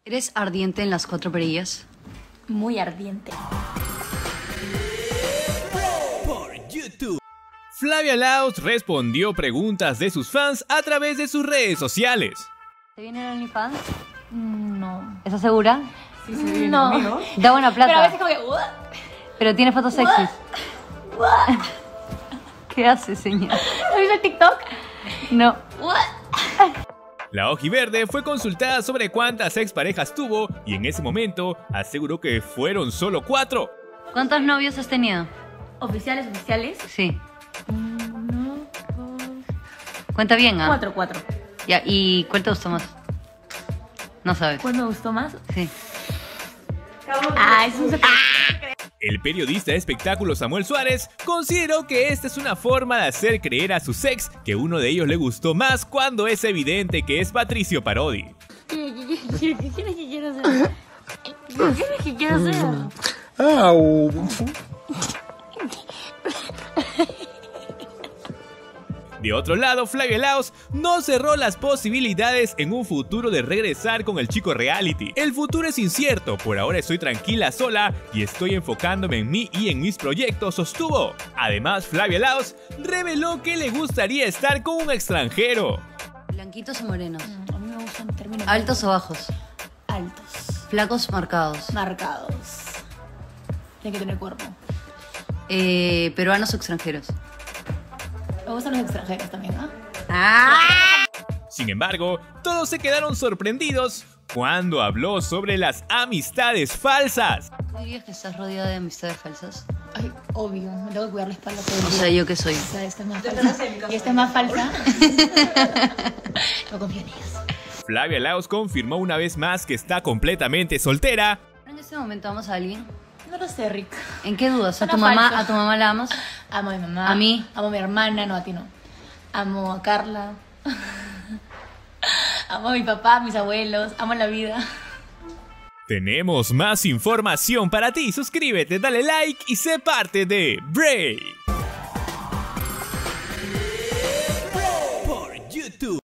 ¿Eres ardiente en las 4 perillas? Muy ardiente. Por YouTube. Flavia Laos respondió preguntas de sus fans a través de sus redes sociales. ¿Te viene el OnlyFans? No. ¿Estás segura? Sí, se viene, No. amigo. Da buena plata. Pero a veces como que... Pero tiene fotos sexys. ¿Qué hace, señor? ¿Has visto el TikTok? No. La ojiverde fue consultada sobre cuántas exparejas tuvo y en ese momento aseguró que fueron solo 4. ¿Cuántos novios has tenido? Oficiales. Sí. 1, 2, Cuenta bien, ¿ah? 4. Ya, ¿y cuál te gustó más? No sabes. ¿Cuál me gustó más? Sí. Ah, es un secreto. El periodista de espectáculos Samuel Suárez consideró que esta es una forma de hacer creer a sus ex que uno de ellos le gustó más cuando es evidente que es Patricio Parodi. ¿Qué quieres que quiero hacer? ¿Qué quieres que quiero hacer? De otro lado, Flavia Laos no cerró las posibilidades en un futuro de regresar con el chico reality. El futuro es incierto, por ahora estoy tranquila sola y estoy enfocándome en mí y en mis proyectos, sostuvo. Además, Flavia Laos reveló que le gustaría estar con un extranjero. ¿Blanquitos o morenos? A mí me gustan términos ¿Altos o bajos? altos, ¿Flacos o marcados? marcados. Tiene que tener cuerpo. ¿Peruanos o extranjeros? Me gustan los extranjeros también, ¿ah? Sin embargo, todos se quedaron sorprendidos cuando habló sobre las amistades falsas. ¿Tú dirías que estás rodeada de amistades falsas? Ay, obvio, me tengo que cuidar la espalda todo el O día. sea, ¿yo qué soy? O sea, esta es más falsa. Y esta es más falsa. No confío en ellas. Flavia Laos confirmó una vez más que está completamente soltera. ¿En este momento amas a alguien? No lo sé, Rick. ¿En qué dudas? ¿A Suena tu mamá, falso. a tu mamá la amas? Amo a mi mamá. ¿A mí? Amo a mi hermana, no, a ti no. Amo a Carla. Amo a mi papá, a mis abuelos. Amo la vida. Tenemos más información para ti. Suscríbete, dale like y sé parte de Brave.